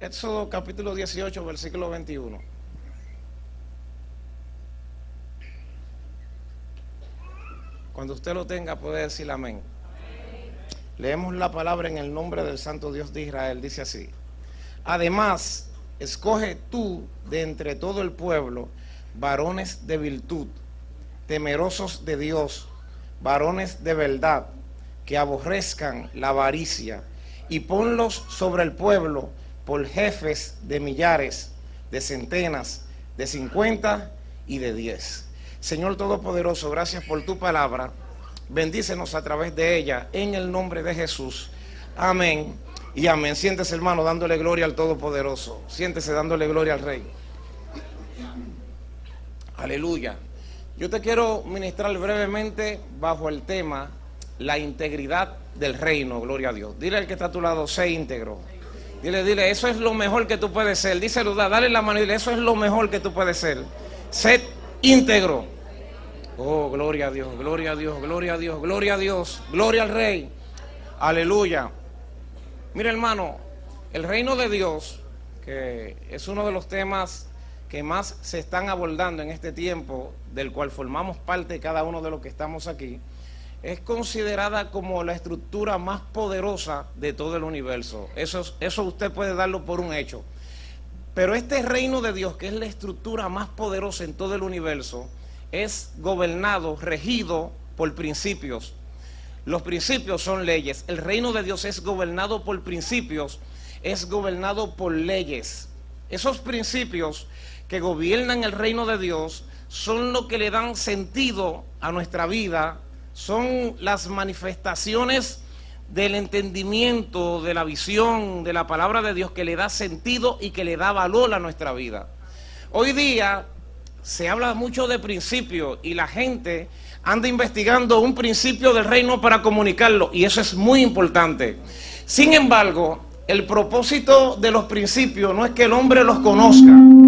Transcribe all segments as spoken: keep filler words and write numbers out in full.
Éxodo capítulo dieciocho, versículo veintiuno. Cuando usted lo tenga puede decir amén. Leemos la palabra en el nombre del Santo Dios de Israel. Dice así: además, escoge tú de entre todo el pueblo varones de virtud, temerosos de Dios, varones de verdad, que aborrezcan la avaricia, y ponlos sobre el pueblo por jefes de millares, de centenas, de cincuenta y de diez. Señor Todopoderoso, gracias por tu palabra. Bendícenos a través de ella, en el nombre de Jesús. Amén y amén. Siéntese, hermano, dándole gloria al Todopoderoso. Siéntese dándole gloria al Rey. Aleluya. Yo te quiero ministrar brevemente bajo el tema la integridad del reino. Gloria a Dios. Dile al que está a tu lado: sé íntegro. Dile, dile, eso es lo mejor que tú puedes ser. Díselo, dale la mano y dile: eso es lo mejor que tú puedes ser. Sé íntegro. Oh, gloria a Dios, gloria a Dios, gloria a Dios, gloria a Dios, gloria al Rey. Aleluya. Mira, hermano, el reino de Dios, que es uno de los temas que más se están abordando en este tiempo, del cual formamos parte cada uno de los que estamos aquí, es considerada como la estructura más poderosa de todo el universo. Eso, eso usted puede darlo por un hecho. Pero este reino de Dios, que es la estructura más poderosa en todo el universo, es gobernado, regido por principios. Los principios son leyes. El reino de Dios es gobernado por principios, es gobernado por leyes. Esos principios que gobiernan el reino de Dios son lo que le dan sentido a nuestra vida, son las manifestaciones del entendimiento, de la visión, de la palabra de Dios, que le da sentido y que le da valor a nuestra vida. Hoy día se habla mucho de principios y la gente anda investigando un principio del reino para comunicarlo, y eso es muy importante. Sin embargo, el propósito de los principios no es que el hombre los conozca.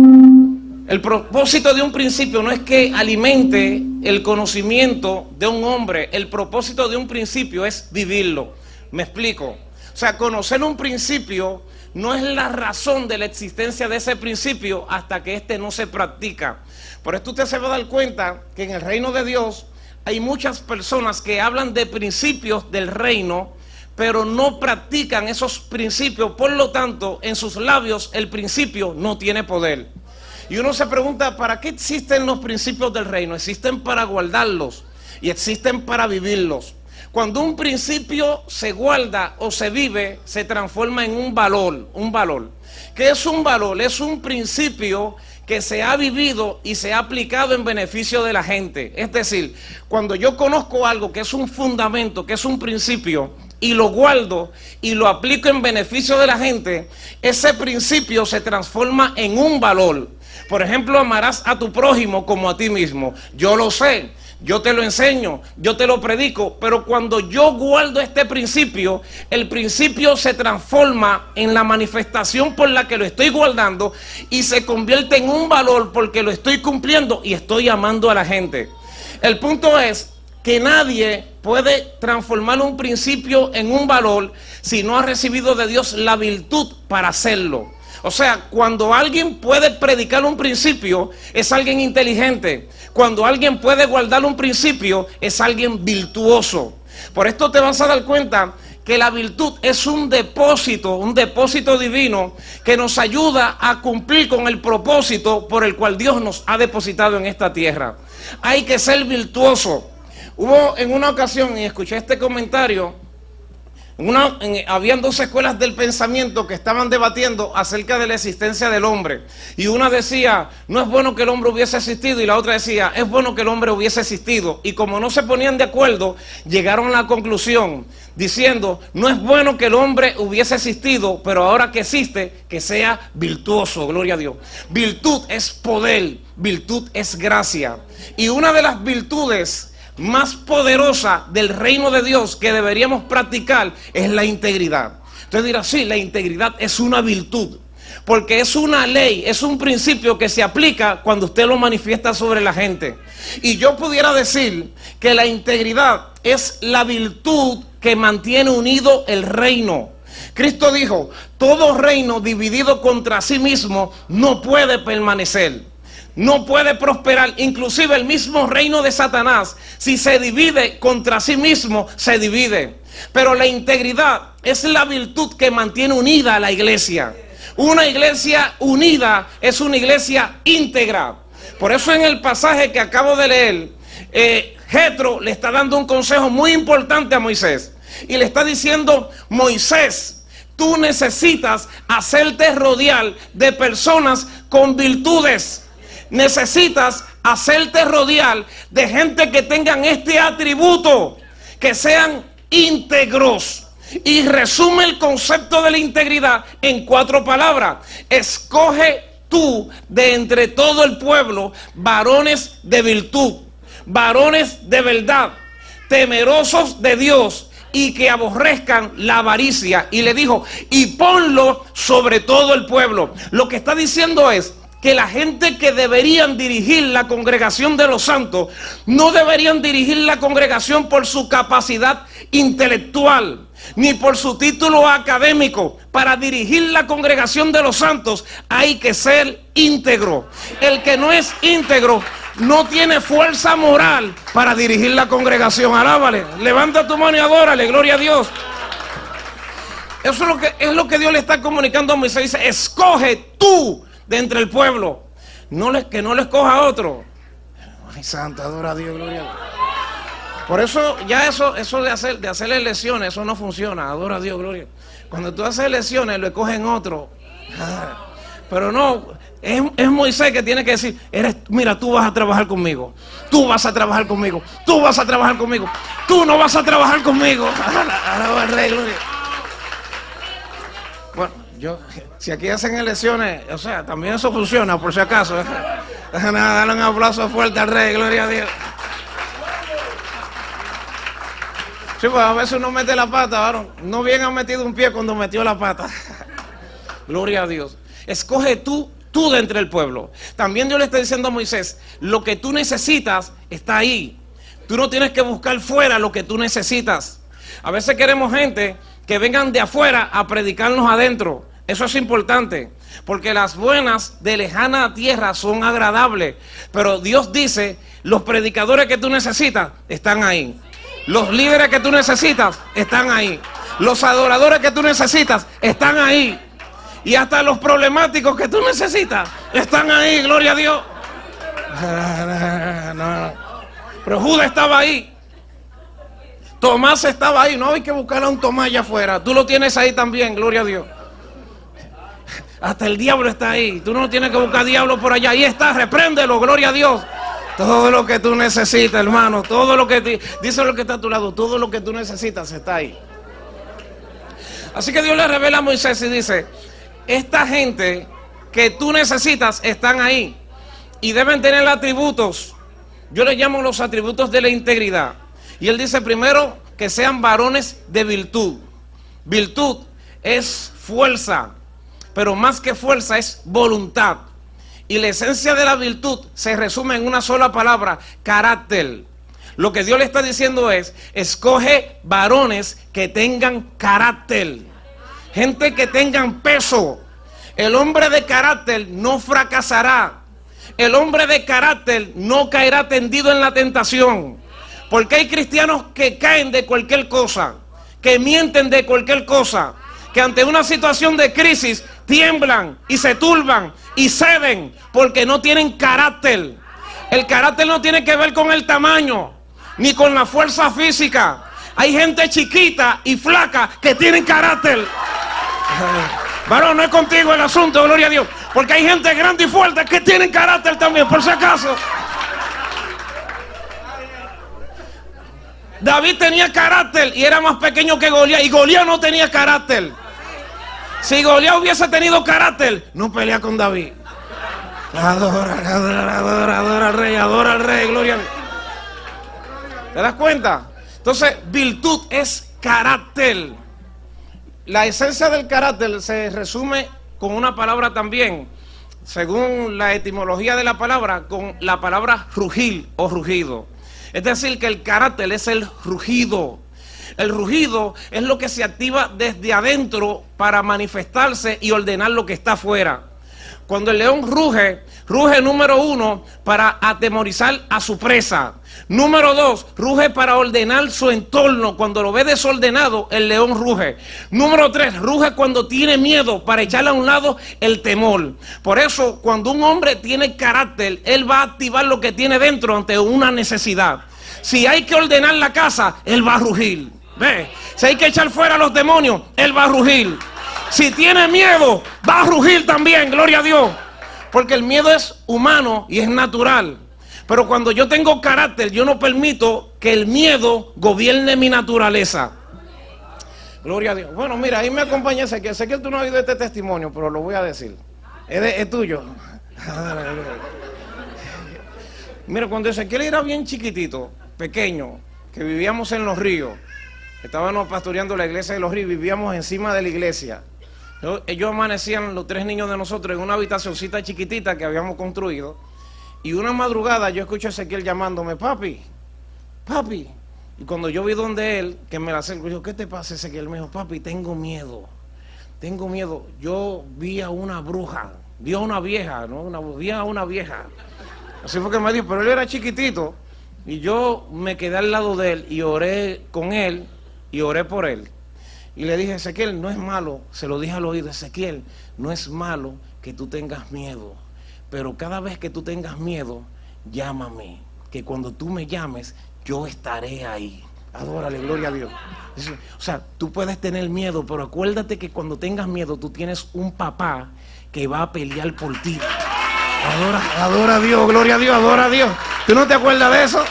El propósito de un principio no es que alimente el conocimiento de un hombre. El propósito de un principio es vivirlo. Me explico. O sea, conocer un principio no es la razón de la existencia de ese principio hasta que éste no se practica. Por esto usted se va a dar cuenta que en el reino de Dios hay muchas personas que hablan de principios del reino, pero no practican esos principios. Por lo tanto, en sus labios el principio no tiene poder. Y uno se pregunta, ¿para qué existen los principios del reino? Existen para guardarlos y existen para vivirlos. Cuando un principio se guarda o se vive, se transforma en un valor, un valor. ¿Qué es un valor? Es un principio que se ha vivido y se ha aplicado en beneficio de la gente. Es decir, cuando yo conozco algo que es un fundamento, que es un principio, y lo guardo y lo aplico en beneficio de la gente, ese principio se transforma en un valor. Por ejemplo, amarás a tu prójimo como a ti mismo. Yo lo sé, yo te lo enseño, yo te lo predico, pero cuando yo guardo este principio, el principio se transforma en la manifestación por la que lo estoy guardando y se convierte en un valor porque lo estoy cumpliendo y estoy amando a la gente. El punto es que nadie puede transformar un principio en un valor si no ha recibido de Dios la virtud para hacerlo. O sea, cuando alguien puede predicar un principio, es alguien inteligente. Cuando alguien puede guardar un principio, es alguien virtuoso. Por esto te vas a dar cuenta que la virtud es un depósito, un depósito divino que nos ayuda a cumplir con el propósito por el cual Dios nos ha depositado en esta tierra. Hay que ser virtuoso. Hubo en una ocasión, y escuché este comentario, Una, en, habían dos escuelas del pensamiento que estaban debatiendo acerca de la existencia del hombre, y una decía, no es bueno que el hombre hubiese existido, y la otra decía, es bueno que el hombre hubiese existido. Y como no se ponían de acuerdo, llegaron a la conclusión diciendo, no es bueno que el hombre hubiese existido, pero ahora que existe, que sea virtuoso. Gloria a Dios. Virtud es poder, virtud es gracia, y una de las virtudes más poderosa del reino de Dios que deberíamos practicar es la integridad. Entonces dirá, sí, la integridad es una virtud, porque es una ley, es un principio que se aplica cuando usted lo manifiesta sobre la gente. Y yo pudiera decir que la integridad es la virtud que mantiene unido el reino. Cristo dijo, todo reino dividido contra sí mismo no puede permanecer, no puede prosperar. Inclusive el mismo reino de Satanás, si se divide contra sí mismo, se divide. Pero la integridad es la virtud que mantiene unida a la iglesia. Una iglesia unida es una iglesia íntegra. Por eso en el pasaje que acabo de leer, eh, Jetro le está dando un consejo muy importante a Moisés. Y le está diciendo, Moisés, tú necesitas hacerte rodear de personas con virtudes. Necesitas hacerte rodear de gente que tengan este atributo, que sean íntegros. Y resume el concepto de la integridad en cuatro palabras. Escoge tú de entre todo el pueblo varones de virtud, varones de verdad, temerosos de Dios y que aborrezcan la avaricia. Y le dijo, y ponlo sobre todo el pueblo. Lo que está diciendo es que la gente que deberían dirigir la congregación de los santos no deberían dirigir la congregación por su capacidad intelectual ni por su título académico. Para dirigir la congregación de los santos hay que ser íntegro. El que no es íntegro no tiene fuerza moral para dirigir la congregación. Alábale, levanta tu mano y adórale, gloria a Dios. Eso es lo que, es lo que Dios le está comunicando a Moisés. Dice, escoge tú de entre el pueblo, no le, que no le escoja a otro. Ay, santo, adora a Dios, gloria a Dios. Por eso ya eso, eso de hacer, de hacerle lesiones, eso no funciona. Adora a Dios, gloria. Cuando tú haces lesiones, lo escogen otro. Ah, pero no, es, es Moisés que tiene que decir, eres, mira, tú vas a trabajar conmigo. Tú vas a trabajar conmigo. Tú vas a trabajar conmigo. Tú no vas a trabajar conmigo. Alaba al Rey, gloria. Bueno, yo, si aquí hacen elecciones, o sea, también eso funciona, por si acaso. Dale un aplauso fuerte al Rey, gloria a Dios. Sí, pues a veces uno mete la pata, varón. No bien ha metido un pie cuando metió la pata. Gloria a Dios. Escoge tú, tú de entre el pueblo. También Dios le está diciendo a Moisés, lo que tú necesitas está ahí. Tú no tienes que buscar fuera lo que tú necesitas. A veces queremos gente que vengan de afuera a predicarnos adentro. Eso es importante, porque las buenas de lejana tierra son agradables. Pero Dios dice, los predicadores que tú necesitas están ahí. Los líderes que tú necesitas están ahí. Los adoradores que tú necesitas están ahí. Y hasta los problemáticos que tú necesitas están ahí, gloria a Dios. Pero Judas estaba ahí. Tomás estaba ahí. No hay que buscar a un Tomás allá afuera. Tú lo tienes ahí también, gloria a Dios. Hasta el diablo está ahí. Tú no tienes que buscar diablo por allá. Ahí está, repréndelo, gloria a Dios. Todo lo que tú necesitas, hermano, todo lo que te, dice lo que está a tu lado, todo lo que tú necesitas está ahí. Así que Dios le revela a Moisés y dice, esta gente que tú necesitas están ahí y deben tener atributos. Yo les llamo los atributos de la integridad. Y él dice primero que sean varones de virtud. Virtud es fuerza, pero más que fuerza es voluntad. Y la esencia de la virtud se resume en una sola palabra, carácter. Lo que Dios le está diciendo es, escoge varones que tengan carácter. Gente que tengan peso. El hombre de carácter no fracasará. El hombre de carácter no caerá tendido en la tentación. Porque hay cristianos que caen de cualquier cosa, que mienten de cualquier cosa, que ante una situación de crisis tiemblan y se turban y ceden porque no tienen carácter. El carácter no tiene que ver con el tamaño ni con la fuerza física. Hay gente chiquita y flaca que tienen carácter. Varón, no es contigo el asunto, gloria a Dios, porque hay gente grande y fuerte que tienen carácter también, por si acaso. David tenía carácter y era más pequeño que Goliat, y Goliat no tenía carácter. Si Goliat hubiese tenido carácter, no pelea con David. Adora, adora, adora, adora al rey, adora al rey, gloria a Dios. ¿Te das cuenta? Entonces, virtud es carácter. La esencia del carácter se resume con una palabra también, según la etimología de la palabra, con la palabra rugir o rugido. Es decir, que el carácter es el rugido. El rugido es lo que se activa desde adentro para manifestarse y ordenar lo que está afuera. Cuando el león ruge, ruge número uno para atemorizar a su presa. Número dos, ruge para ordenar su entorno. Cuando lo ve desordenado, el león ruge. Número tres, ruge cuando tiene miedo para echarle a un lado el temor. Por eso, cuando un hombre tiene carácter, él va a activar lo que tiene dentro ante una necesidad. Si hay que ordenar la casa, él va a rugir. ¿Ve? Si hay que echar fuera a los demonios, él va a rugir. Si tiene miedo, va a rugir también, gloria a Dios. Porque el miedo es humano y es natural. Pero cuando yo tengo carácter, yo no permito que el miedo gobierne mi naturaleza. Gloria a Dios. Bueno, mira, ahí me acompaña Ezequiel. Sé que tú no has oído este testimonio, pero lo voy a decir. Es, de, es tuyo. Mira, cuando Ezequiel era bien chiquitito, pequeño, que vivíamos en Los Ríos, estábamos pastoreando la iglesia de Los Ríos, vivíamos encima de la iglesia. Ellos amanecían, los tres niños de nosotros, en una habitacioncita chiquitita que habíamos construido. Y una madrugada yo escucho a Ezequiel llamándome, papi, papi. Y cuando yo vi donde él, que me la acerco, yo, ¿qué te pasa, Ezequiel? Me dijo, papi, tengo miedo, tengo miedo. Yo vi a una bruja, vi a una vieja, ¿no? Una, vi a una vieja. Así fue que me dijo, pero él era chiquitito. Y yo me quedé al lado de él y oré con él y oré por él. Y le dije, Ezequiel, no es malo, se lo dije al oído, Ezequiel, no es malo que tú tengas miedo, pero cada vez que tú tengas miedo, llámame, que cuando tú me llames, yo estaré ahí. Adórale, gloria a Dios. O sea, tú puedes tener miedo, pero acuérdate que cuando tengas miedo, tú tienes un papá que va a pelear por ti. Adora, adora a Dios, gloria a Dios, adora a Dios. ¿Tú no te acuerdas de eso?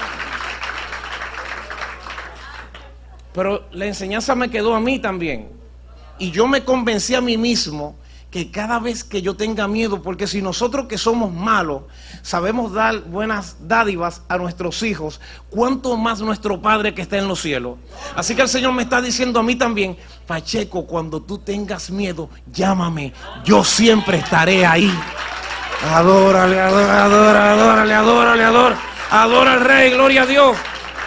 Pero la enseñanza me quedó a mí también. Y yo me convencí a mí mismo que cada vez que yo tenga miedo, porque si nosotros que somos malos sabemos dar buenas dádivas a nuestros hijos, ¿cuánto más nuestro Padre que está en los cielos? Así que el Señor me está diciendo a mí también, Pacheco, cuando tú tengas miedo, llámame, yo siempre estaré ahí. Adórale, adórale, adórale, adórale, adórale, adora al Rey, gloria a Dios.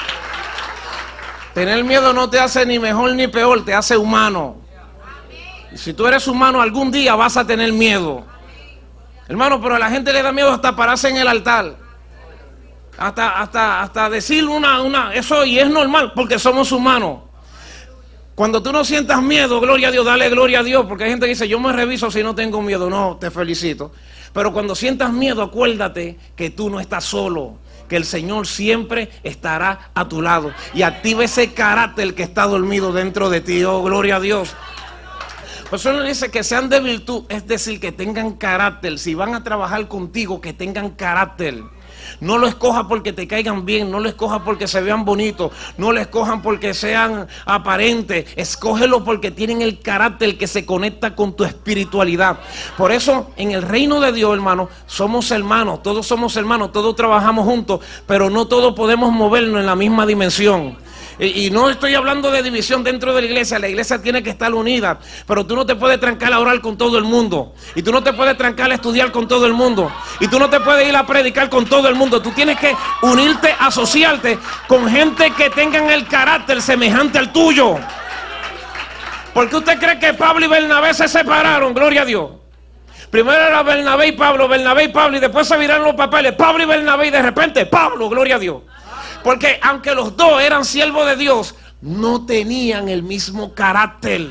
Tener miedo no te hace ni mejor ni peor, te hace humano. Y si tú eres humano, algún día vas a tener miedo. Hermano, pero a la gente le da miedo hasta pararse en el altar. Hasta, hasta, hasta decir una, una, eso, y es normal, porque somos humanos. Cuando tú no sientas miedo, gloria a Dios, dale gloria a Dios, porque hay gente que dice, yo me reviso si no tengo miedo. No, te felicito. Pero cuando sientas miedo, acuérdate que tú no estás solo, que el Señor siempre estará a tu lado. Y activa ese carácter que está dormido dentro de ti. Oh, gloria a Dios. Por eso le dice que sean de virtud, es decir, que tengan carácter. Si van a trabajar contigo, que tengan carácter. No lo escojas porque te caigan bien, no lo escojas porque se vean bonitos, no lo escojan porque sean aparentes, escógelo porque tienen el carácter que se conecta con tu espiritualidad. Por eso en el reino de Dios, hermano, somos hermanos, todos somos hermanos, todos trabajamos juntos, pero no todos podemos movernos en la misma dimensión. Y, y no estoy hablando de división dentro de la iglesia, la iglesia tiene que estar unida, pero tú no te puedes trancar a orar con todo el mundo, y tú no te puedes trancar a estudiar con todo el mundo, y tú no te puedes ir a predicar con todo el mundo. Tú tienes que unirte, asociarte con gente que tengan el carácter semejante al tuyo. ¿Por qué usted cree que Pablo y Bernabé se separaron? Gloria a Dios. Primero era Bernabé y Pablo, Bernabé y Pablo, y después se viraron los papeles, Pablo y Bernabé, y de repente Pablo, gloria a Dios. Porque aunque los dos eran siervos de Dios, no tenían el mismo carácter.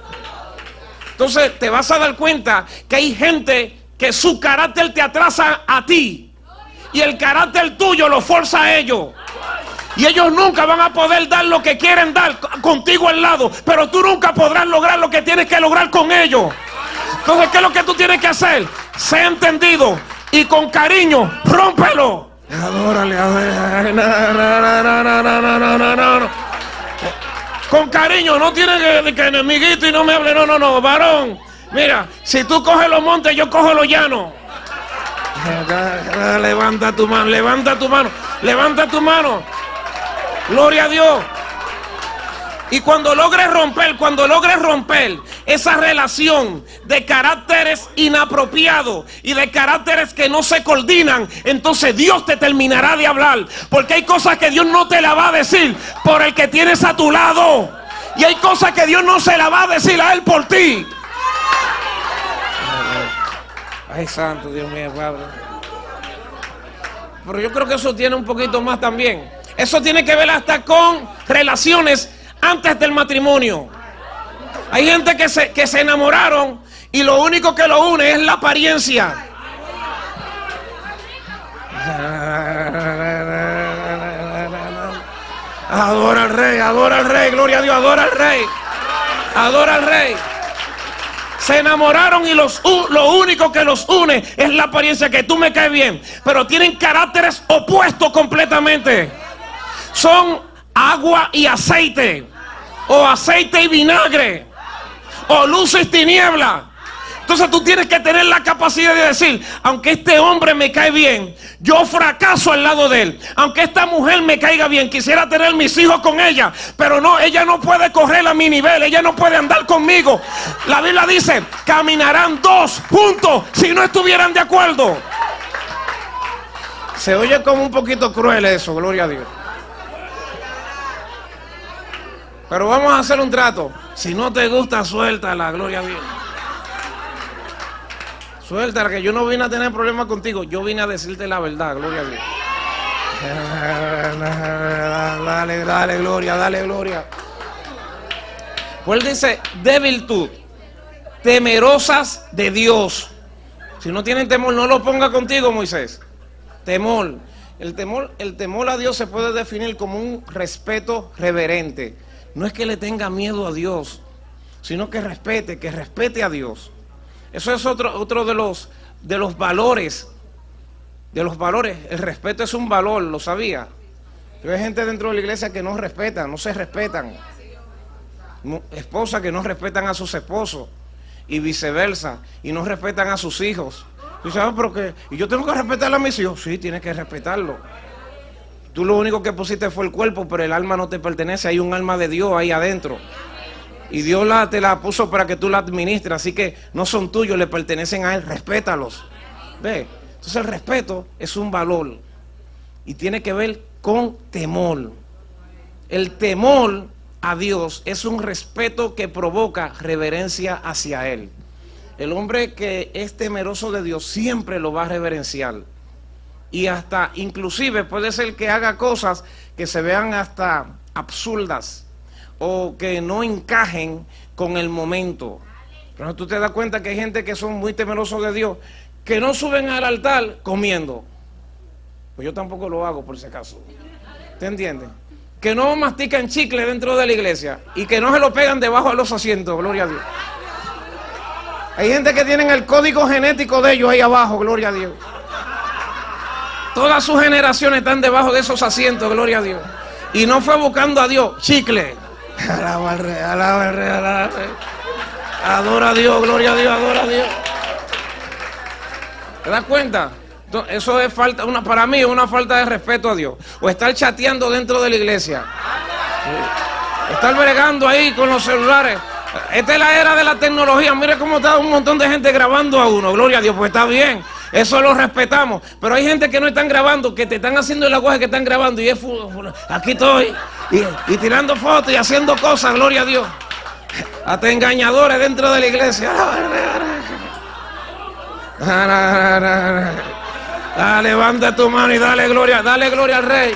Entonces te vas a dar cuenta que hay gente que su carácter te atrasa a ti, y el carácter tuyo lo forza a ellos. Y ellos nunca van a poder dar lo que quieren dar contigo al lado, pero tú nunca podrás lograr lo que tienes que lograr con ellos. Entonces, ¿qué es lo que tú tienes que hacer? Sé entendido y con cariño, rómpelo. Adórale, adórale. No, no, no, no, no, no, no, no, no. Con cariño, no tienes que, que enemiguito y no me hable. No, no, no, varón. Mira, si tú coges los montes, yo cojo los llanos. Levanta tu mano, levanta tu mano, levanta tu mano. Gloria a Dios. Y cuando logres romper, cuando logres romper esa relación de caracteres inapropiados y de caracteres que no se coordinan, entonces Dios te terminará de hablar. Porque hay cosas que Dios no te la va a decir por el que tienes a tu lado. Y hay cosas que Dios no se la va a decir a Él por ti. Ay, santo Dios mío, Padre. Pero yo creo que eso tiene un poquito más también. Eso tiene que ver hasta con relaciones antes del matrimonio. Hay gente que se, que se enamoraron y lo único que lo une es la apariencia. Adora al Rey, adora al Rey, gloria a Dios, adora al Rey. Adora al Rey. Se enamoraron y los, lo único que los une es la apariencia, que tú me caes bien. Pero tienen caracteres opuestos completamente. Son agua y aceite, o aceite y vinagre, o luz y tiniebla. Entonces tú tienes que tener la capacidad de decir: aunque este hombre me cae bien, yo fracaso al lado de él. Aunque esta mujer me caiga bien, quisiera tener mis hijos con ella, pero no, ella no puede correr a mi nivel, ella no puede andar conmigo. La Biblia dice: caminarán dos juntos si no estuvieran de acuerdo. Se oye como un poquito cruel eso, gloria a Dios. Pero vamos a hacer un trato. Si no te gusta, suéltala, gloria a Dios. Suéltala, que yo no vine a tener problemas contigo. Yo vine a decirte la verdad, gloria a Dios. Dale, dale, gloria, dale, gloria. Pues él dice: de virtud, temerosas de Dios. Si no tienen temor, no lo ponga contigo, Moisés. Temor. El temor, el temor a Dios se puede definir como un respeto reverente. No es que le tenga miedo a Dios, sino que respete, que respete a Dios. Eso es otro, otro de los, de los valores, de los valores. El respeto es un valor, ¿lo sabía? Pero hay gente dentro de la iglesia que no respetan, no se respetan. Esposas que no respetan a sus esposos y viceversa, y no respetan a sus hijos. Y dice: ah, pero que, ¿y yo tengo que respetar a mis hijos? Sí, tienes que respetarlo. Tú lo único que pusiste fue el cuerpo, pero el alma no te pertenece. Hay un alma de Dios ahí adentro. Y Dios la, te la puso para que tú la administres. Así que no son tuyos, le pertenecen a Él. Respétalos. ¿Ve? Entonces el respeto es un valor. Y tiene que ver con temor. El temor a Dios es un respeto que provoca reverencia hacia Él. El hombre que es temeroso de Dios siempre lo va a reverenciar. Y hasta, inclusive, puede ser que haga cosas que se vean hasta absurdas o que no encajen con el momento. Pero tú te das cuenta que hay gente que son muy temerosos de Dios, que no suben al altar comiendo. Pues yo tampoco lo hago, por si acaso. ¿Te entiendes? Que no mastican chicle dentro de la iglesia y que no se lo pegan debajo de los asientos, gloria a Dios. Hay gente que tienen el código genético de ellos ahí abajo, gloria a Dios. Todas sus generaciones están debajo de esos asientos, gloria a Dios. Y no fue buscando a Dios, chicle. Alaba al Rey, alaba al Rey, alaba al Rey. Adora a Dios, gloria a Dios, adora a Dios. ¿Te das cuenta? Entonces, eso es falta, una, para mí es una falta de respeto a Dios. O estar chateando dentro de la iglesia. Sí. Estar bregando ahí con los celulares. Esta es la era de la tecnología. Mire cómo está un montón de gente grabando a uno. Gloria a Dios, pues está bien. Eso lo respetamos. Pero hay gente que no están grabando, que te están haciendo el aguaje que están grabando. Y es aquí estoy. Y, y tirando fotos y haciendo cosas. Gloria a Dios. Hasta engañadores dentro de la iglesia. Ah, levanta tu mano y dale gloria. Dale gloria al Rey.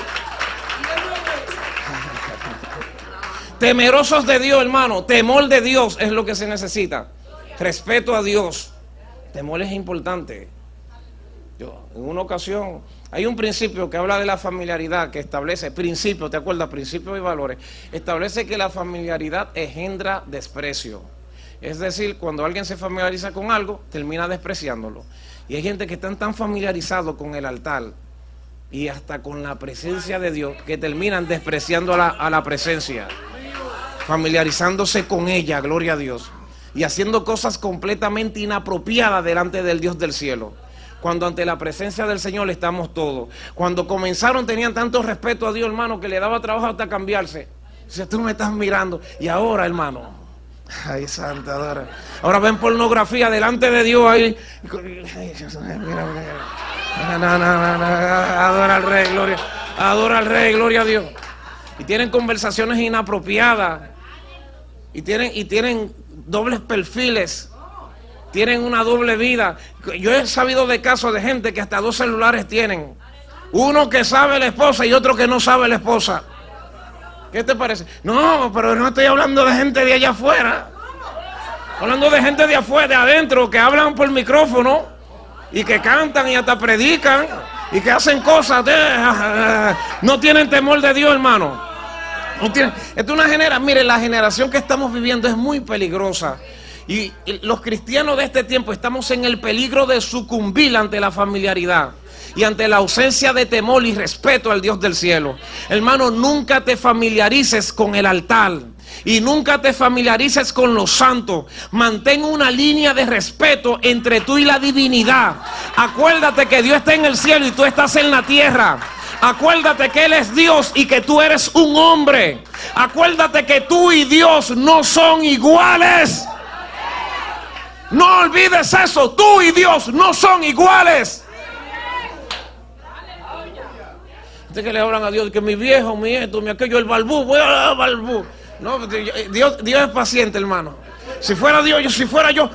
Temerosos de Dios, hermano. Temor de Dios es lo que se necesita. Respeto a Dios. Temor es importante. Yo, en una ocasión, hay un principio que habla de la familiaridad, que establece, principio, ¿te acuerdas? Principios y valores. Establece que la familiaridad engendra desprecio. Es decir, cuando alguien se familiariza con algo, termina despreciándolo. Y hay gente que están tan familiarizados con el altar y hasta con la presencia de Dios, que terminan despreciando a la, a la presencia. Familiarizándose con ella, gloria a Dios. Y haciendo cosas completamente inapropiadas delante del Dios del cielo. Cuando ante la presencia del Señor estamos todos. Cuando comenzaron tenían tanto respeto a Dios, hermano, que le daba trabajo hasta cambiarse. O sea, tú me estás mirando. Y ahora, hermano, ay, santa, adora. Ahora ven pornografía delante de Dios ahí. Mira, mira. No, no, no, no. Adora al Rey, gloria. Adora al Rey, gloria a Dios. Y tienen conversaciones inapropiadas. Y tienen, y tienen dobles perfiles. Tienen una doble vida. Yo he sabido de casos de gente que hasta dos celulares tienen. Uno que sabe la esposa y otro que no sabe la esposa. ¿Qué te parece? No, pero no estoy hablando de gente de allá afuera. Hablando de gente de afuera, de adentro, que hablan por micrófono y que cantan y hasta predican y que hacen cosas. De, no tienen temor de Dios, hermano. No tienen, es una generación, mire, la generación que estamos viviendo es muy peligrosa. Y, y los cristianos de este tiempo estamos en el peligro de sucumbir ante la familiaridad y ante la ausencia de temor y respeto al Dios del cielo. Hermano, nunca te familiarices con el altar y nunca te familiarices con los santos. Mantén una línea de respeto entre tú y la divinidad. Acuérdate que Dios está en el cielo y tú estás en la tierra. Acuérdate que Él es Dios y que tú eres un hombre. Acuérdate que tú y Dios no son iguales. No olvides eso, tú y Dios no son iguales. Gente que le hablan a Dios, que mi viejo, mi esto, mi aquello, el balbú, voy a balbú. No, Dios, Dios es paciente, hermano. Si fuera Dios, yo, si fuera yo.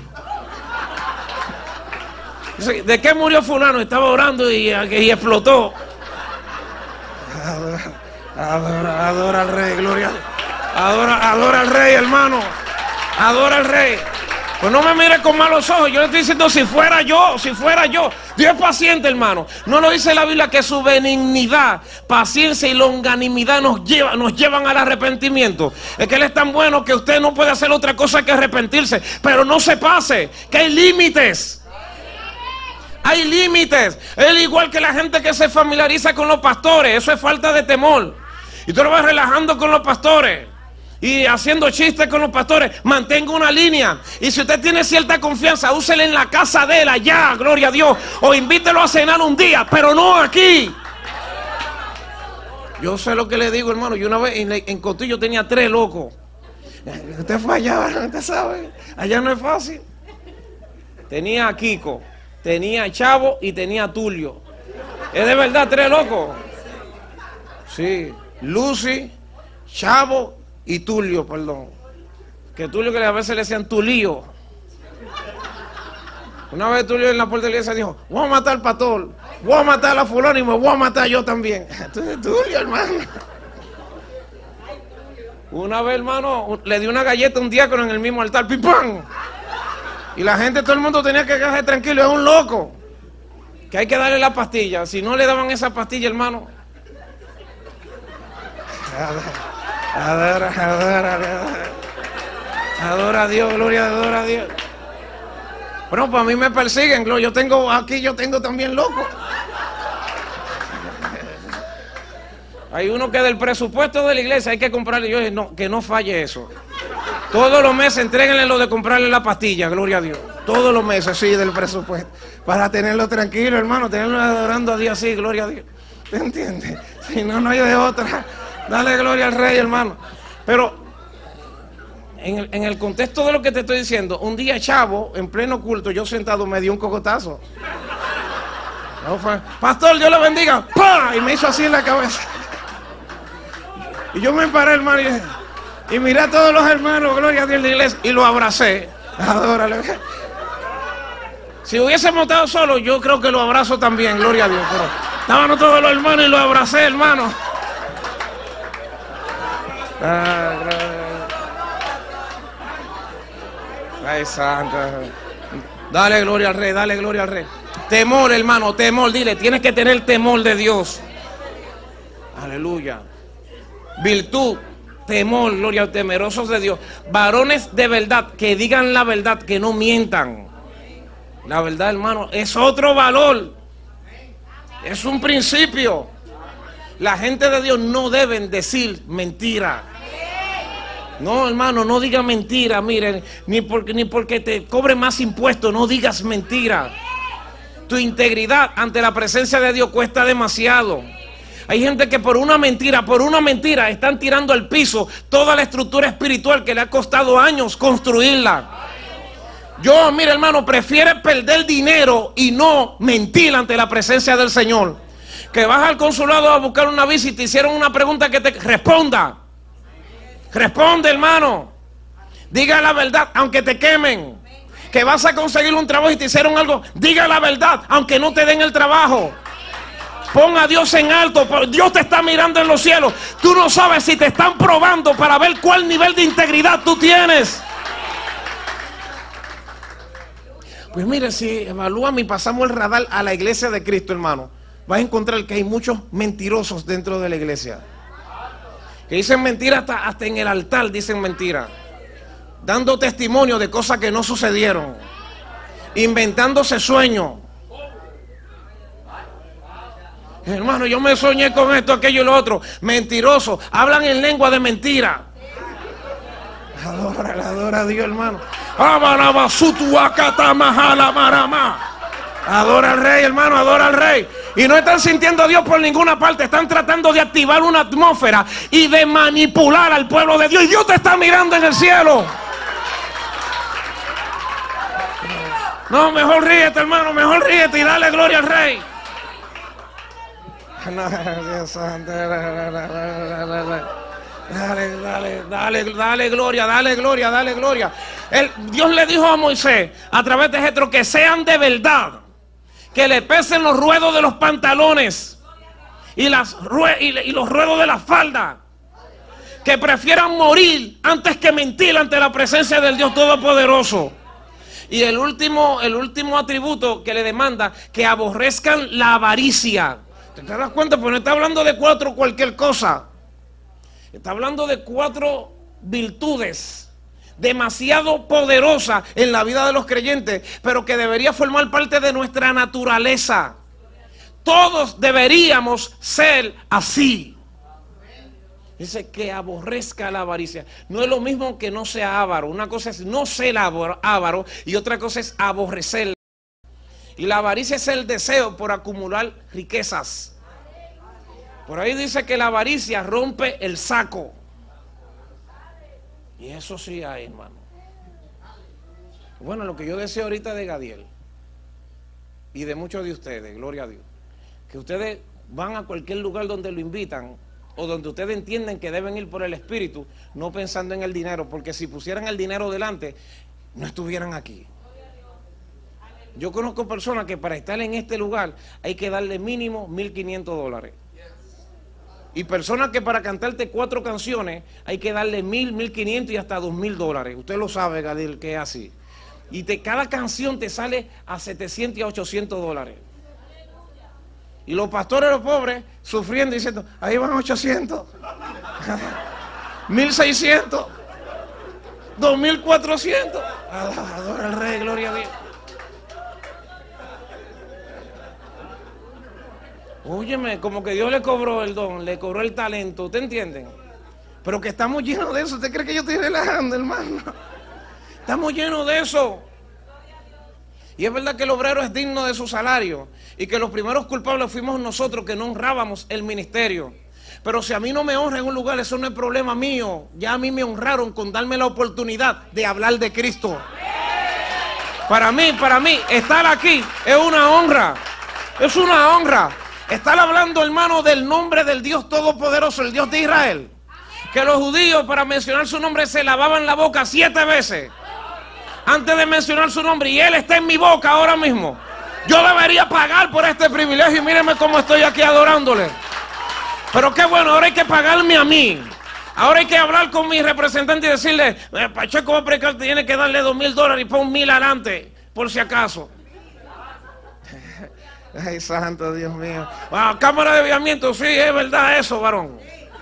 ¿De qué murió fulano? Estaba orando y, y explotó. Adora, adora, adora al Rey, gloria. Adora, adora al Rey, hermano. Adora al Rey. Pues no me mire con malos ojos. Yo le estoy diciendo si fuera yo, si fuera yo. Dios es paciente, hermano. No lo dice la Biblia que su benignidad, paciencia y longanimidad nos, lleva, nos llevan al arrepentimiento. Es que Él es tan bueno que usted no puede hacer otra cosa que arrepentirse. Pero no se pase, que hay límites. Hay límites. Es igual que la gente que se familiariza con los pastores. Eso es falta de temor. Y tú lo vas relajando con los pastores y haciendo chistes con los pastores. Mantenga una línea. Y si usted tiene cierta confianza, úsela en la casa de él allá, gloria a Dios. O invítelo a cenar un día, pero no aquí. Yo sé lo que le digo, hermano. Yo una vez en, en Cotillo tenía tres locos. Usted fue allá, usted sabe. Allá no es fácil. Tenía a Kiko, tenía a Chavo y tenía a Tulio. Es de verdad, tres locos. Sí, Lucy, Chavo y Tulio, perdón. Que Tulio, que a veces le decían Tulio. Una vez Tulio en la puerta de la iglesia dijo: voy a matar al pastor, voy a matar a la fulana y me voy a matar yo también. Entonces Tulio, hermano. Una vez, hermano, le dio una galleta a un diácono en el mismo altar, ¡pim-pam! Y la gente, todo el mundo tenía que quedarse tranquilo. Es un loco, que hay que darle la pastilla. Si no le daban esa pastilla, hermano. Adora, adora, adora. Adora a Dios, gloria, adora a Dios. Bueno, pues a mí me persiguen, yo tengo aquí, yo tengo también loco. Hay uno que del presupuesto de la iglesia hay que comprarle. Yo no, que no falle eso. Todos los meses entréguenle lo de comprarle la pastilla, gloria a Dios. Todos los meses, sí, del presupuesto. Para tenerlo tranquilo, hermano, tenerlo adorando a Dios así, gloria a Dios. ¿Te entiendes? Si no, no hay de otra. Dale gloria al Rey, hermano. Pero en el, en el contexto de lo que te estoy diciendo, un día Chavo, en pleno culto, yo sentado me dio un cocotazo. No, fue, pastor, Dios le bendiga. ¡Pah! Y me hizo así en la cabeza. Y yo me paré, hermano, y, y miré a todos los hermanos, gloria a Dios, de la iglesia, y lo abracé. Adórale. Si hubiésemos estado solos, yo creo que lo abrazo también, gloria a Dios. Pero estaban todos los hermanos y lo abracé, hermano. Ah, ay, santa. Dale gloria al Rey, dale gloria al Rey. Temor, hermano, temor, dile, tienes que tener temor de Dios. Aleluya. Virtud, temor, gloria, temerosos de Dios. Varones de verdad, que digan la verdad, que no mientan. La verdad, hermano, es otro valor. Es un principio. La gente de Dios no deben decir mentira. No, hermano, no diga mentira. Miren, ni porque, ni porque te cobre más impuestos, no digas mentira. Tu integridad ante la presencia de Dios cuesta demasiado. Hay gente que por una mentira, por una mentira, están tirando al piso toda la estructura espiritual que le ha costado años construirla. Yo, mira hermano, prefiero perder dinero y no mentir ante la presencia del Señor. Que vas al consulado a buscar una visa y te hicieron una pregunta que te responda. Responde, hermano. Diga la verdad, aunque te quemen. Que vas a conseguir un trabajo y te hicieron algo, diga la verdad, aunque no te den el trabajo. Pon a Dios en alto. Dios te está mirando en los cielos. Tú no sabes si te están probando para ver cuál nivel de integridad tú tienes. Pues mire, si evalúame y pasamos el radar a la iglesia de Cristo, hermano, vas a encontrar que hay muchos mentirosos dentro de la iglesia. Que dicen mentiras hasta, hasta en el altar dicen mentiras. Dando testimonio de cosas que no sucedieron. Inventándose sueños. Hermano, yo me soñé con esto, aquello y lo otro. Mentirosos, hablan en lengua de mentira. Adora, adora a Dios, hermano. Adora al Rey, hermano, adora al Rey. Y no están sintiendo a Dios por ninguna parte. Están tratando de activar una atmósfera y de manipular al pueblo de Dios. Y Dios te está mirando en el cielo. No, mejor ríete, hermano, mejor ríete y dale gloria al Rey. Dale, dale, dale, dale gloria, dale gloria, dale gloria. El, Dios le dijo a Moisés a través de Jetro que sean de verdad, que le pesen los ruedos de los pantalones y, las, y, y los ruedos de la falda, que prefieran morir antes que mentir ante la presencia del Dios Todopoderoso. Y el último, el último atributo que le demanda, que aborrezcan la avaricia. ¿Te das cuenta? Pues no está hablando de cuatro cualquier cosa. Está hablando de cuatro virtudes demasiado poderosas en la vida de los creyentes, pero que debería formar parte de nuestra naturaleza. Todos deberíamos ser así. Dice que aborrezca la avaricia. No es lo mismo que no sea avaro. Una cosa es no ser avaro y otra cosa es aborrecerla. Y la avaricia es el deseo por acumular riquezas. Por ahí dice que la avaricia rompe el saco. Y eso sí hay, hermano. Bueno, lo que yo decía ahorita de Gadiel y de muchos de ustedes, gloria a Dios, que ustedes van a cualquier lugar donde lo invitan o donde ustedes entienden que deben ir por el Espíritu, no pensando en el dinero, porque si pusieran el dinero delante, no estuvieran aquí. Yo conozco personas que para estar en este lugar hay que darle mínimo mil quinientos dólares. Y personas que para cantarte cuatro canciones hay que darle mil, mil quinientos y hasta dos mil dólares. Usted lo sabe, Gadiel, que es así. Y te, cada canción te sale a setecientos y a ochocientos dólares. Y los pastores, los pobres, sufriendo, diciendo, ahí van ochocientos, mil seiscientos, dos mil cuatrocientos. Adora al Rey, gloria a Dios. Óyeme, como que Dios le cobró el don, le cobró el talento, ¿usted entienden? Pero que estamos llenos de eso. ¿Usted cree que yo estoy relajando, hermano? Estamos llenos de eso. Y es verdad que el obrero es digno de su salario y que los primeros culpables fuimos nosotros que no honrábamos el ministerio. Pero si a mí no me honra en un lugar, eso no es problema mío. Ya a mí me honraron con darme la oportunidad de hablar de Cristo. Para mí, para mí, estar aquí es una honra. Es una honra. Estar hablando, hermano, del nombre del Dios Todopoderoso, el Dios de Israel. Que los judíos, para mencionar su nombre, se lavaban la boca siete veces antes de mencionar su nombre. Y Él está en mi boca ahora mismo. Yo debería pagar por este privilegio. Y mírenme cómo estoy aquí adorándole. Pero qué bueno, ahora hay que pagarme a mí. Ahora hay que hablar con mi representante y decirle, eh, Pacheco va a predicar, tiene que darle dos mil dólares y pon mil adelante, por si acaso. Ay, santo Dios mío. Wow, cámara de aviamiento, sí, es verdad eso, varón.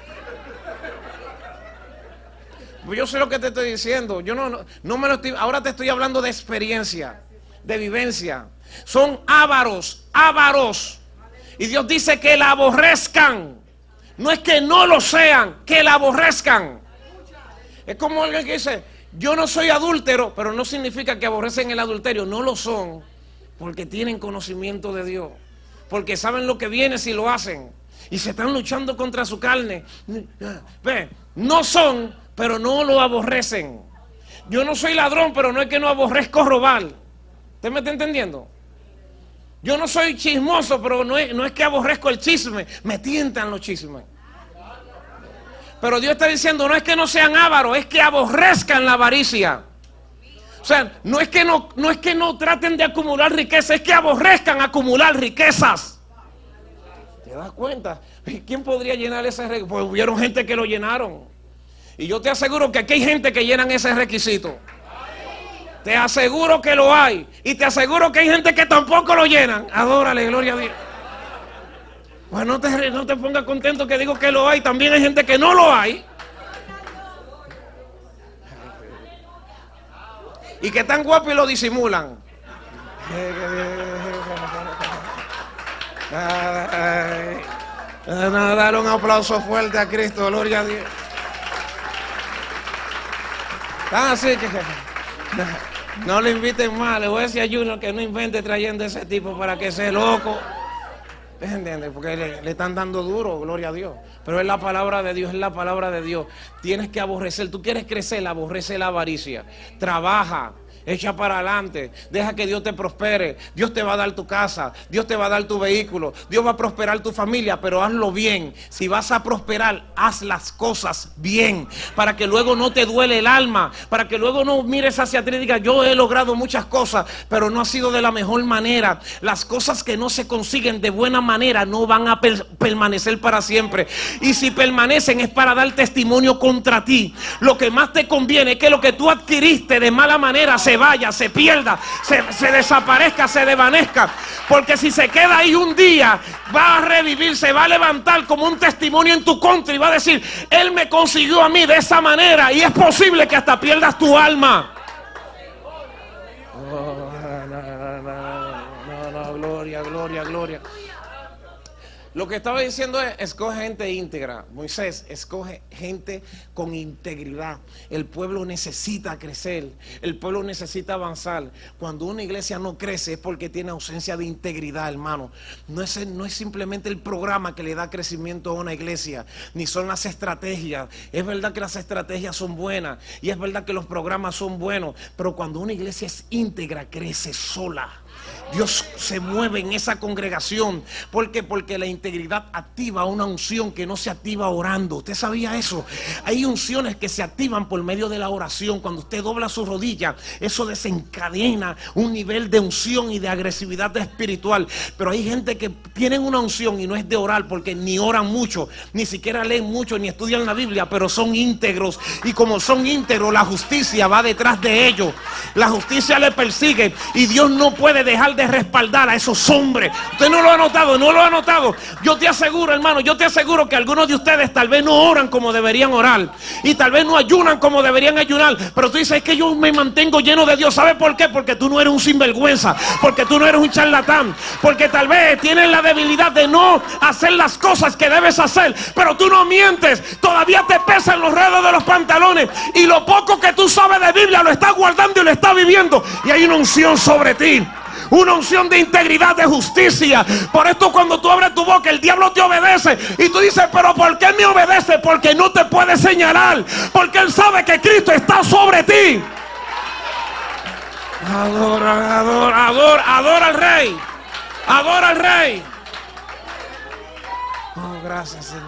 Yo sé lo que te estoy diciendo. Yo no, no, no me lo estoy. Ahora te estoy hablando de experiencia, de vivencia. Son ávaros, ávaros. Y Dios dice que la aborrezcan. No es que no lo sean, que la aborrezcan. Es como alguien que dice, yo no soy adúltero, pero no significa que aborrecen el adulterio. No lo son, porque tienen conocimiento de Dios. Porque saben lo que viene si lo hacen. y se están luchando contra su carne. Ve, no son, pero no lo aborrecen. Yo no soy ladrón, pero no es que no aborrezco robar. ¿Usted me está entendiendo? Yo no soy chismoso, pero no es, no es que aborrezco el chisme. Me tientan los chismes. Pero Dios está diciendo, no es que no sean ávaros, es que aborrezcan la avaricia. O sea, no es que no, no es que no traten de acumular riqueza, es que aborrezcan acumular riquezas. ¿Te das cuenta? ¿Quién podría llenar ese requisito? Pues hubieron gente que lo llenaron. Y yo te aseguro que aquí hay gente que llenan ese requisito. Te aseguro que lo hay. Y te aseguro que hay gente que tampoco lo llenan. Adórale, gloria a Dios. Pues no te, no te pongas contento que digo que lo hay. También hay gente que no lo hay. Y que están guapos y lo disimulan. Nada, dar un aplauso fuerte a Cristo, gloria a Dios. Así que no le inviten más. Le voy a decir a Junior que no invente trayendo ese tipo para que sea loco. ¿Entiendes? Porque le, le están dando duro, gloria a Dios. Pero es la palabra de Dios, es la palabra de Dios. Tienes que aborrecer. Tú quieres crecer, aborrece la avaricia. Trabaja. Echa para adelante, deja que Dios te prospere. Dios te va a dar tu casa, Dios te va a dar tu vehículo, Dios va a prosperar tu familia, pero hazlo bien. Si vas a prosperar, haz las cosas bien, para que luego no te duele el alma, para que luego no mires hacia atrás y digas, yo he logrado muchas cosas, pero no ha sido de la mejor manera. Las cosas que no se consiguen de buena manera no van a per permanecer para siempre. Y si permanecen es para dar testimonio contra ti. Lo que más te conviene es que lo que tú adquiriste de mala manera se Se vaya, se pierda, se, se desaparezca, se desvanezca. Porque si se queda ahí un día, va a revivir, se va a levantar como un testimonio en tu contra y va a decir, Él me consiguió a mí de esa manera. Y es posible que hasta pierdas tu alma. Oh, no, no, no, no, no, gloria, gloria, gloria. Lo que estaba diciendo es, escoge gente íntegra. Moisés, escoge gente con integridad. El pueblo necesita crecer. El pueblo necesita avanzar. Cuando una iglesia no crece es porque tiene ausencia de integridad, hermano. No es, no es simplemente el programa que le da crecimiento a una iglesia, ni son las estrategias. Es verdad que las estrategias son buenas y es verdad que los programas son buenos, pero cuando una iglesia es íntegra, crece sola. Dios se mueve en esa congregación. ¿Por qué? Porque la integridad activa una unción que no se activa orando. ¿Usted sabía eso? Hay unciones que se activan por medio de la oración. Cuando usted dobla su rodilla, eso desencadena un nivel de unción y de agresividad espiritual. Pero hay gente que tienen una unción y no es de orar, porque ni oran mucho, ni siquiera leen mucho, ni estudian la Biblia, pero son íntegros. Y como son íntegros, la justicia va detrás de ellos. La justicia le persigue y Dios no puede dejar de respaldar a esos hombres. Usted no lo ha notado, no lo ha notado. Yo te aseguro, hermano, yo te aseguro que algunos de ustedes tal vez no oran como deberían orar, y tal vez no ayunan como deberían ayunar, pero tú dices, es que yo me mantengo lleno de Dios. ¿Sabe por qué? Porque tú no eres un sinvergüenza, porque tú no eres un charlatán, porque tal vez tienes la debilidad de no hacer las cosas que debes hacer, pero tú no mientes. Todavía te pesan los redos de los pantalones, y lo poco que tú sabes de Biblia lo estás guardando y lo estás viviendo, y hay una unción sobre ti. Una unción de integridad, de justicia. Por esto cuando tú abres tu boca, el diablo te obedece. Y tú dices, pero ¿por qué me obedece? Porque no te puede señalar. Porque él sabe que Cristo está sobre ti. Adora, adora, adora, adora al Rey. Adora al Rey. Oh, gracias, Señor.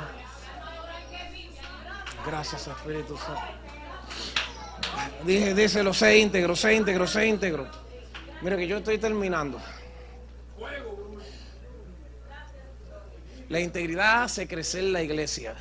Gracias, Espíritu Santo. Dije, díselo, sé íntegro, sé íntegro, sé íntegro. Mira que yo estoy terminando. La integridad hace crecer la iglesia.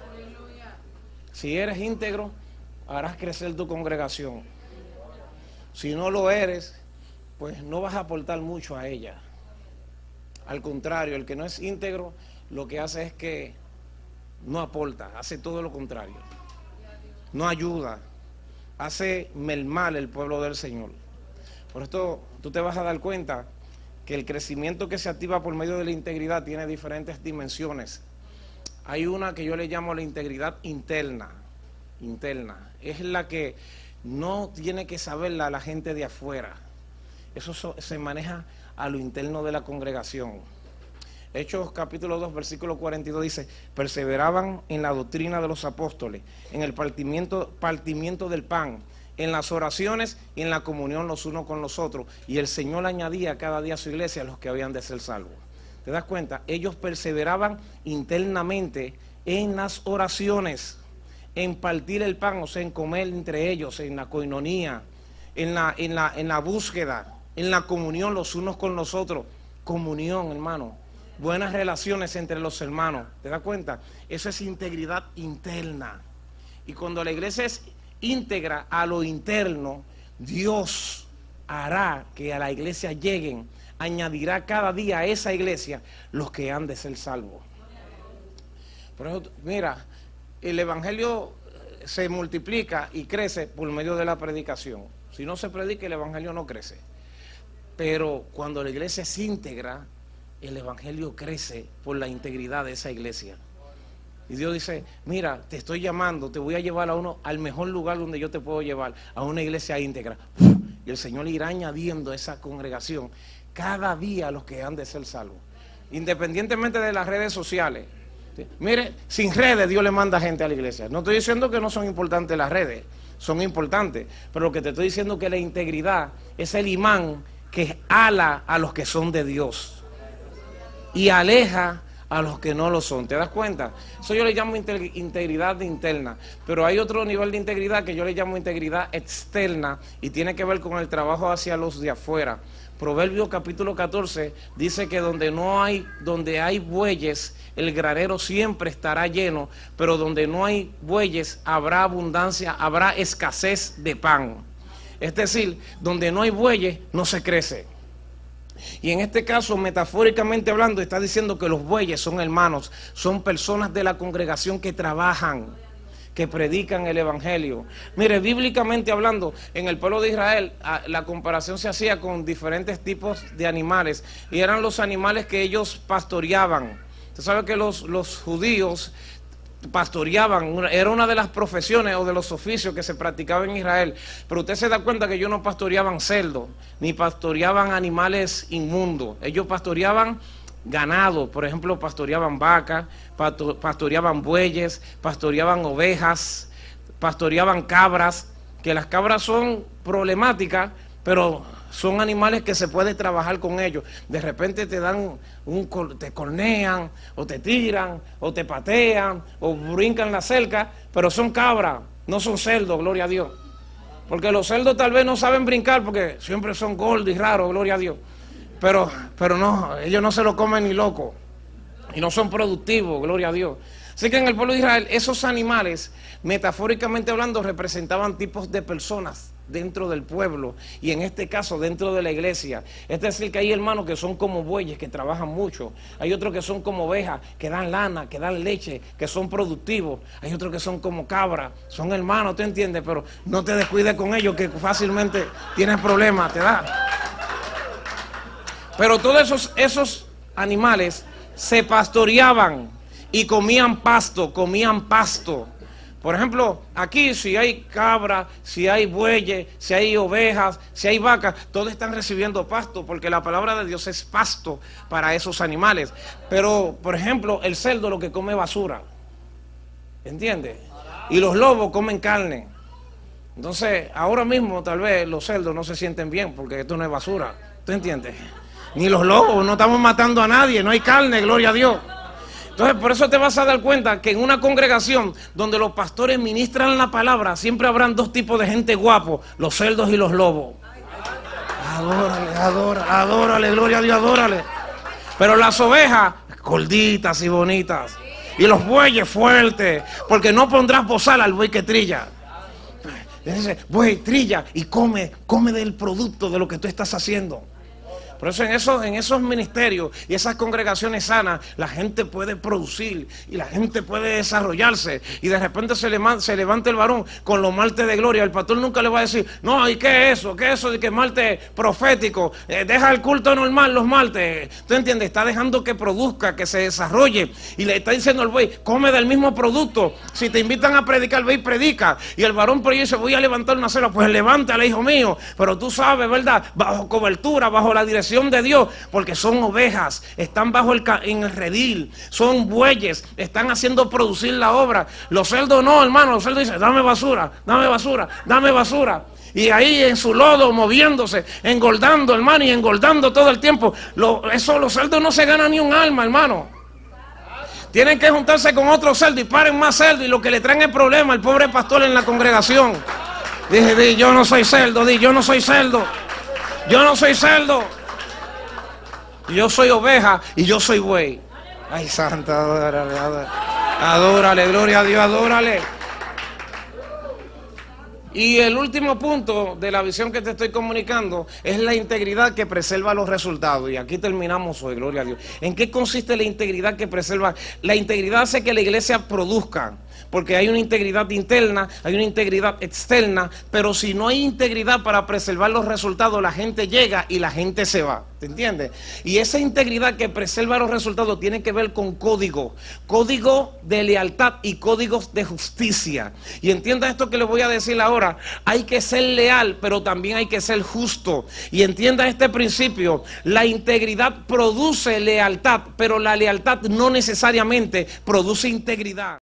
Si eres íntegro, harás crecer tu congregación. Si no lo eres, pues no vas a aportar mucho a ella. Al contrario, el que no es íntegro, lo que hace es que no aporta, hace todo lo contrario. No ayuda, hace mermar el pueblo del Señor. Por esto tú te vas a dar cuenta que el crecimiento que se activa por medio de la integridad tiene diferentes dimensiones. Hay una que yo le llamo la integridad interna. Interna. Es la que no tiene que saberla la gente de afuera. Eso so, se maneja a lo interno de la congregación. Hechos capítulo dos, versículo cuarenta y dos dice, perseveraban en la doctrina de los apóstoles, en el partimiento, partimiento del pan, en las oraciones y en la comunión los unos con los otros. Y el Señor añadía cada día a su iglesia a los que habían de ser salvos. ¿Te das cuenta? Ellos perseveraban internamente en las oraciones, en partir el pan, o sea, en comer entre ellos, en la coinonía, en la, en la, en la búsqueda, en la comunión los unos con los otros. Comunión, hermano. Buenas relaciones entre los hermanos. ¿Te das cuenta? Eso es integridad interna. Y cuando la iglesia es íntegra a lo interno, Dios hará que a la iglesia lleguen, añadirá cada día a esa iglesia los que han de ser salvos. Por eso, mira, el evangelio se multiplica y crece por medio de la predicación. Si no se predica, el evangelio no crece. Pero cuando la iglesia es íntegra, el evangelio crece por la integridad de esa iglesia. Y Dios dice, mira, te estoy llamando, te voy a llevar a uno al mejor lugar donde yo te puedo llevar, a una iglesia íntegra. Y el Señor irá añadiendo a esa congregación cada día a los que han de ser salvos, independientemente de las redes sociales. ¿Sí? Mire, sin redes Dios le manda gente a la iglesia. No estoy diciendo que no son importantes las redes, son importantes, pero lo que te estoy diciendo es que la integridad es el imán que ala a los que son de Dios y aleja a los que no lo son. ¿Te das cuenta? Eso yo le llamo integridad interna, pero hay otro nivel de integridad que yo le llamo integridad externa y tiene que ver con el trabajo hacia los de afuera. Proverbios capítulo catorce dice que donde no hay, donde hay bueyes, el granero siempre estará lleno, pero donde no hay bueyes habrá abundancia, habrá escasez de pan. Es decir, donde no hay bueyes no se crece. Y en este caso, metafóricamente hablando, está diciendo que los bueyes son hermanos, son personas de la congregación que trabajan, que predican el evangelio. Mire, bíblicamente hablando, en el pueblo de Israel, la comparación se hacía con diferentes tipos de animales, y eran los animales que ellos pastoreaban. Usted sabe que los, los judíos pastoreaban, era una de las profesiones o de los oficios que se practicaban en Israel, pero usted se da cuenta que ellos no pastoreaban cerdos, ni pastoreaban animales inmundos, ellos pastoreaban ganado, por ejemplo, pastoreaban vacas, pastoreaban bueyes, pastoreaban ovejas, pastoreaban cabras, que las cabras son problemáticas, pero son animales que se puede trabajar con ellos. De repente te dan un, te cornean, o te tiran, o te patean, o brincan la cerca, pero son cabras, no son cerdos, gloria a Dios. Porque los cerdos tal vez no saben brincar, porque siempre son gordos y raros, gloria a Dios. Pero, pero no, ellos no se lo comen ni loco, y no son productivos, gloria a Dios. Así que en el pueblo de Israel, esos animales, metafóricamente hablando, representaban tipos de personas dentro del pueblo, y en este caso dentro de la iglesia. Es decir, que hay hermanos que son como bueyes, que trabajan mucho. Hay otros que son como ovejas, que dan lana, que dan leche, que son productivos. Hay otros que son como cabras, son hermanos, ¿te entiendes? Pero no te descuides con ellos, que fácilmente tienes problemas, te da. Pero todos esos, esos animales se pastoreaban y comían pasto, comían pasto. Por ejemplo, aquí si hay cabra, si hay bueyes, si hay ovejas, si hay vacas, todos están recibiendo pasto, porque la palabra de Dios es pasto para esos animales. Pero, por ejemplo, el cerdo lo que come basura, ¿entiendes? Y los lobos comen carne. Entonces, ahora mismo tal vez los cerdos no se sienten bien, porque esto no es basura, ¿tú entiendes? Ni los lobos, no estamos matando a nadie, no hay carne, gloria a Dios. Entonces, por eso te vas a dar cuenta que en una congregación donde los pastores ministran la palabra, siempre habrán dos tipos de gente guapos, los cerdos y los lobos. Adórale, adórale, adórale, gloria a Dios, adórale. Pero las ovejas, gorditas y bonitas. Y los bueyes fuertes, porque no pondrás bozal al buey que trilla. Dice, buey, trilla y come, come del producto de lo que tú estás haciendo. Por eso en esos, en esos ministerios y esas congregaciones sanas, la gente puede producir y la gente puede desarrollarse. Y de repente se, le, se levanta el varón con los martes de gloria. El pastor nunca le va a decir, no, ¿y qué es eso? ¿Qué es eso de que martes profético? Eh, deja el culto normal los martes. ¿Tú entiendes? Está dejando que produzca, que se desarrolle. Y le está diciendo al buey, come del mismo producto. Si te invitan a predicar, ve y predica. Y el varón por ahí dice, voy a levantar una cena. Pues levántala, hijo mío. Pero tú sabes, ¿verdad? Bajo cobertura, bajo la dirección expresión de Dios, porque son ovejas, están bajo el ca en el redil, son bueyes, están haciendo producir la obra. Los cerdos no, hermano, los cerdos dicen, dame basura, dame basura, dame basura. Y ahí en su lodo moviéndose, engordando, hermano, y engordando todo el tiempo. Lo, eso, los cerdos no se ganan ni un alma, hermano. Tienen que juntarse con otros cerdos y paren más cerdos, y lo que le traen el problema al pobre pastor en la congregación. Dije, di, yo no soy cerdo, di, yo no soy cerdo. Yo no soy cerdo. Yo soy oveja y yo soy buey. Ay, santa, adórale, adórale, adórale, gloria a Dios, adórale. Y el último punto de la visión que te estoy comunicando es la integridad que preserva los resultados. Y aquí terminamos hoy, gloria a Dios. ¿En qué consiste la integridad que preserva? La integridad hace que la iglesia produzca, porque hay una integridad interna, hay una integridad externa, pero si no hay integridad para preservar los resultados, la gente llega y la gente se va. ¿Te entiendes? Y esa integridad que preserva los resultados tiene que ver con código, código de lealtad y códigos de justicia. Y entienda esto que les voy a decir ahora, hay que ser leal, pero también hay que ser justo. Y entienda este principio, la integridad produce lealtad, pero la lealtad no necesariamente produce integridad.